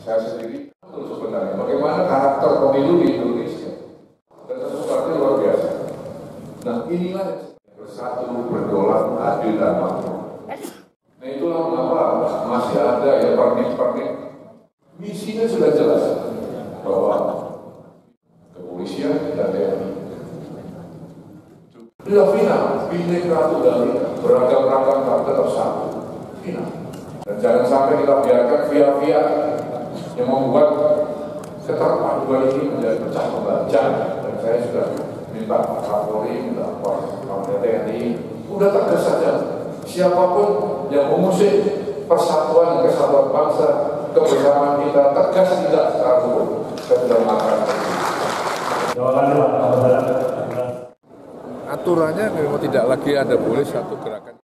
Saya sendiri terus sebenarnya bagaimana karakter pemilu di Indonesia dan sesuatu luar biasa. Nah inilah bersatu, berdaulat, adil dan makmur. Nah itulah mengapa masih ada ya pernik-pernik. Misinya sudah jelas bahwa kepolisian dan TNI sudah final, Bhinneka Tunggal Ika, beragam-ragam tak tetap satu, final. Dan jangan sampai kita biarkan via-via yang membuat keterpaduan ini menjadi pecah pembaca. Dan saya sudah minta Pak Kapolri, minta Pak TNI, udah tegas saja. Siapapun yang mengusik persatuan dan kesatuan bangsa, kebersamaan kita tegas tidak secara hukum. Saya sudah mengatakan. Aturannya memang tidak lagi ada boleh satu gerakan.